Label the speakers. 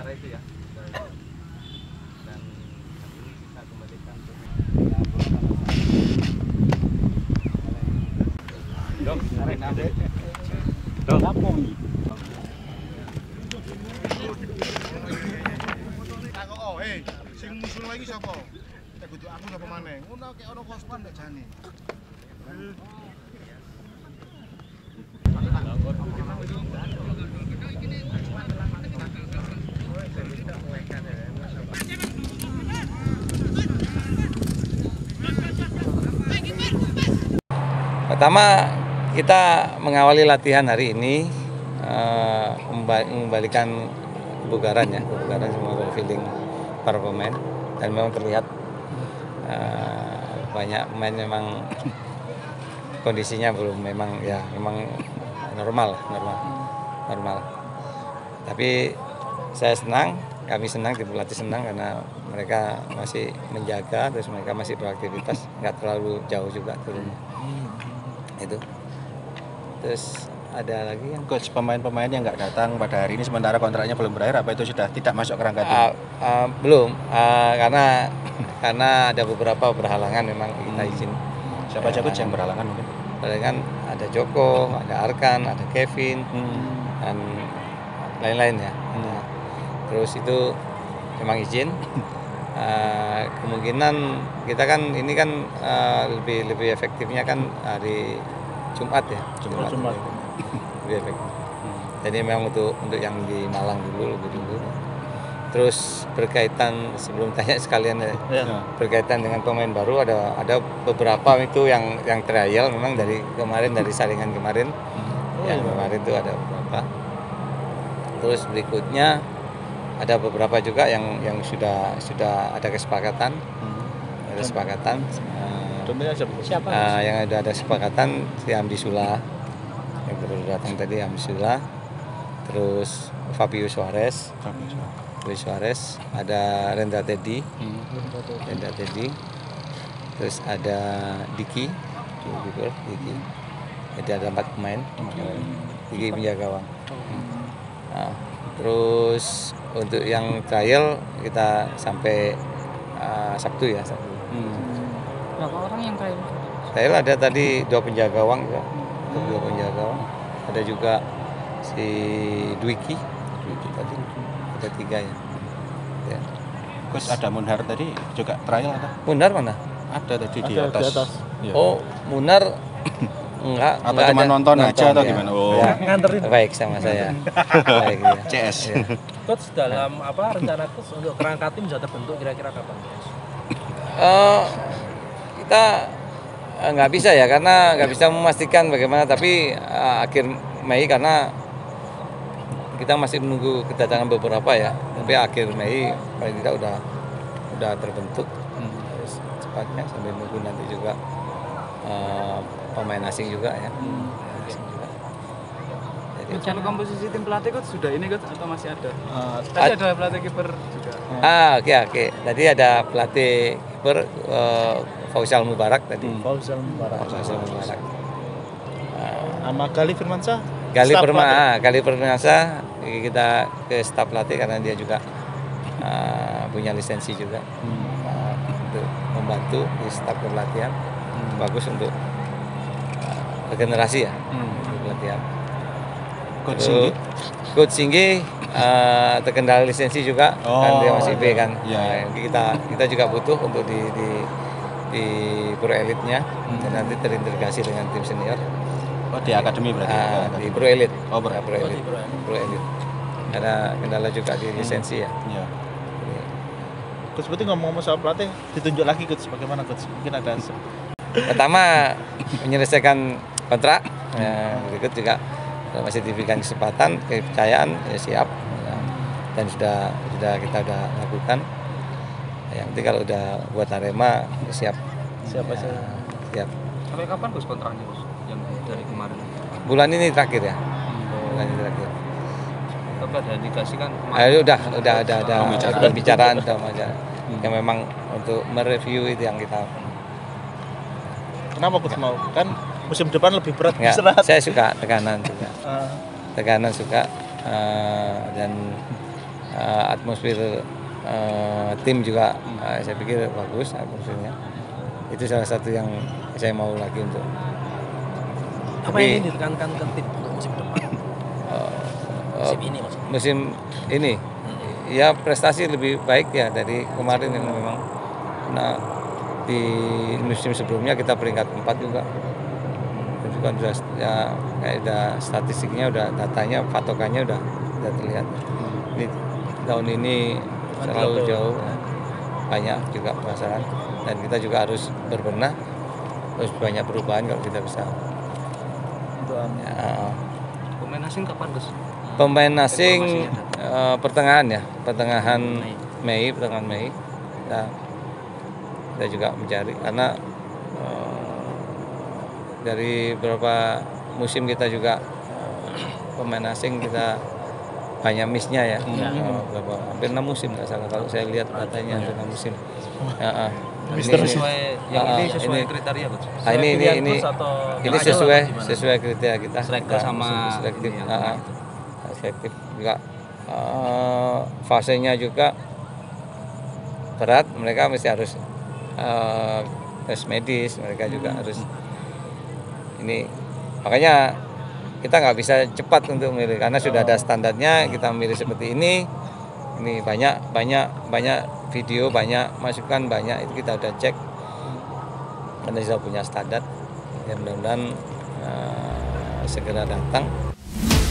Speaker 1: acara itu ya. Dan ini kita kembalikan ke Dok,
Speaker 2: sing musuh lagi sapa? Kudu aku sapa maneh. Ngono kek ono kostum nek jane.
Speaker 1: Pertama, kita mengawali latihan hari ini mengembalikan kebugaran ya, kebugaran semua feeling para pemain, dan memang terlihat banyak pemain memang kondisinya belum memang normal. Tapi saya senang, kami senang, tim pelatih senang karena mereka masih menjaga, terus mereka masih beraktivitas, nggak terlalu jauh juga turunnya. Itu. Terus ada lagi yang
Speaker 3: coach, pemain-pemain yang nggak datang pada hari ini sementara kontraknya belum berakhir, apa itu sudah tidak masuk kerangka tim?
Speaker 1: Belum, karena ada beberapa berhalangan memang kita izin.
Speaker 3: Siapa aja coach yang berhalangan mungkin?
Speaker 1: Berhalangan ada Joko, ada Arkan, ada Kevin, dan lain-lain ya. Terus itu memang izin. Kemungkinan kita kan ini kan lebih efektifnya kan hari Jumat ya. Jumat. Lebih efektif. Jadi memang untuk yang di Malang dulu lebih dulu. Terus berkaitan, sebelum tanya sekalian ya, berkaitan dengan pemain baru ada beberapa itu yang trial memang dari kemarin, dari saringan kemarin. Yang kemarin itu ada beberapa. Terus berikutnya ada beberapa juga yang sudah ada kesepakatan. Ada kesepakatan.
Speaker 3: Siapa?
Speaker 1: Yang ada kesepakatan si Hamdi Sula yang baru datang tadi, Hamdi Sula. Terus Fabio Suarez, ada Rendra Teddy, terus ada Diki. Jadi ada 4 pemain, Diki penjaga gawang. Nah, terus untuk yang trial kita sampai Sabtu ya.
Speaker 4: Berapa orang yang trial?
Speaker 1: Trial ada tadi 2 penjaga gawang juga, 2 penjaga gawang. Ada juga si Dwiki tadi, ada 3 ya.
Speaker 3: Coach, ada Munhar tadi juga trial atau?
Speaker 1: Munar mana?
Speaker 3: Ada tadi di atas. Ya.
Speaker 1: Oh, Munar enggak
Speaker 3: cuma
Speaker 1: ada.
Speaker 3: nonton aja atau
Speaker 1: ya.
Speaker 3: gimana? Oh,
Speaker 1: Ya,
Speaker 4: nganterin.
Speaker 1: baik sama saya. Baik ya.
Speaker 3: CS.
Speaker 1: Ya.
Speaker 4: Coach, dalam rencana coach untuk kerangka tim bisa terbentuk kira-kira kapan?
Speaker 1: Kita nggak bisa ya, karena nggak bisa memastikan bagaimana, tapi akhir Mei, karena kita masih menunggu kedatangan beberapa ya, tapi akhir Mei paling tidak udah terbentuk. Cepatnya sambil menunggu nanti juga pemain asing juga ya.
Speaker 4: Rencana komposisi tim pelatih coach sudah ini coach atau masih ada? Tadi ada pelatih kiper juga.
Speaker 1: Oke. Tadi ada pelatih kiper Faisal Mubarak tadi.
Speaker 5: Faisal Mubarak.
Speaker 1: Sama
Speaker 5: Gali Firmansyah.
Speaker 1: Gali Firmansyah kita ke staf pelatih karena dia juga punya lisensi juga untuk membantu di staf pelatihan. Bagus untuk regenerasi ya, untuk pelatihan. Coach Singgi terkendala lisensi juga, kan dia masih B kan.
Speaker 3: Ya.
Speaker 1: Kita juga butuh untuk di Pro Elite-nya, dan nanti terintegrasi dengan tim senior.
Speaker 3: Oh, di akademi berarti?
Speaker 1: Di Pro Elite.
Speaker 3: Oh, Pro
Speaker 1: Elite. Karena kendala juga di lisensi ya.
Speaker 3: Iya.
Speaker 5: Coach, berarti ngomong-ngomong soal pelatih, ditunjuk lagi coach, bagaimana coach? Mungkin ada
Speaker 1: Pertama menyelesaikan kontrak, berikut juga masih diberikan kesempatan, kepercayaan, ya siap, dan sudah kita lakukan. Yang penting kalau udah buat Arema siap.
Speaker 5: siapa
Speaker 1: ya,
Speaker 5: saja?
Speaker 1: Siap.
Speaker 4: Sampai kapan coach kontraknya coach? Yang dari kemarin?
Speaker 1: Bulan ini terakhir ya. Bulan ini terakhir.
Speaker 4: Tapi ada indikasi kan?
Speaker 1: Udah pembicaraan yang memang untuk mereview itu yang kita.
Speaker 5: Kenapa coach mau? Kan musim depan lebih berat.
Speaker 1: Enggak, saya suka tekanan juga. Tekanan suka, dan atmosfer tim juga saya pikir bagus atmosfernya. Itu salah satu yang saya mau lagi untuk.
Speaker 6: Apa yang ingin ditekankan ke tim untuk musim depan? Musim ini maksudnya.
Speaker 1: Musim ini ya prestasi lebih baik ya dari kemarin yang memang. Nah di musim sebelumnya kita peringkat 4 juga. Itu kan sudah ya, kayak udah statistiknya, udah datanya, patokannya udah terlihat. Ini tahun ini terlalu jauh, banyak juga permasalahan dan kita juga harus berbenah, harus banyak perubahan kalau kita bisa. Ya,
Speaker 6: Pemain asing kapan Gus?
Speaker 1: pemain asing pertengahan Mei. Nah, kita juga mencari karena dari beberapa musim kita juga pemain asing kita banyak missnya ya. Hampir 6 musim nggak salah kalau saya lihat datanya, hampir 6 musim. Ini
Speaker 6: Sesuai kriteria Gus.
Speaker 1: ini sesuai kriteria kita.
Speaker 6: Striker sama
Speaker 1: selektif.
Speaker 6: ini ya.
Speaker 1: Selektif juga. Fasenya juga berat, mereka mesti harus tes medis, mereka juga harus ini, makanya kita nggak bisa cepat untuk memilih karena sudah ada standarnya. Kita memilih seperti ini banyak video, banyak masukan, banyak itu kita udah cek karena sudah punya standar. Ya mudah-mudahan segera datang.